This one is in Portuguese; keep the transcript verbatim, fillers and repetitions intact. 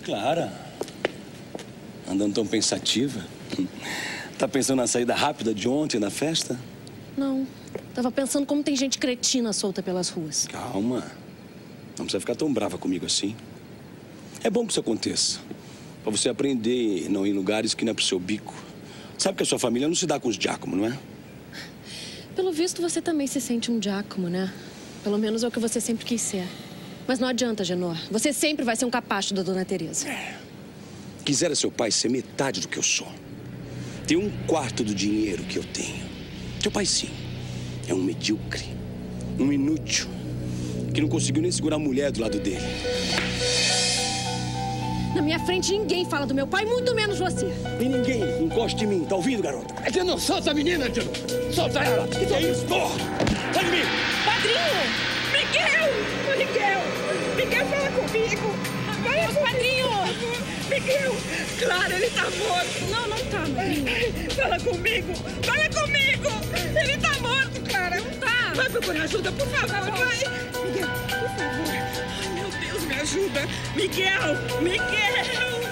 Clara, andando tão pensativa. Tá pensando na saída rápida de ontem na festa? Não. Tava pensando como tem gente cretina solta pelas ruas. Calma. Não precisa ficar tão brava comigo assim. É bom que isso aconteça. Pra você aprender e não ir em lugares que não é pro seu bico. Sabe que a sua família não se dá com os Giacomo, não é? Pelo visto, você também se sente um Giacomo, né? Pelo menos é o que você sempre quis ser. Mas não adianta, Genor. Você sempre vai ser um capacho da Dona Teresa. É. Quisera seu pai ser metade do que eu sou. Ter um quarto do dinheiro que eu tenho. Seu pai, sim, é um medíocre. Um inútil. Que não conseguiu nem segurar a mulher do lado dele. Na minha frente, ninguém fala do meu pai, muito menos você. E ninguém encosta em mim. Tá ouvindo, garota? É que não solta a menina, tio. Solta ela. O que, que é isso? Porra! Sai de mim! Padrinho! Miguel! Miguel! Miguel, fala comigo! Fala comigo! Padrinho! Miguel! Clara, ele tá morto! Não, não tá, madrinha. Fala comigo! Fala comigo! Ele tá morto, Clara! Não tá! Vai procurar ajuda, por favor, vai! Miguel, por favor! Ai, meu Deus, me ajuda! Miguel! Miguel!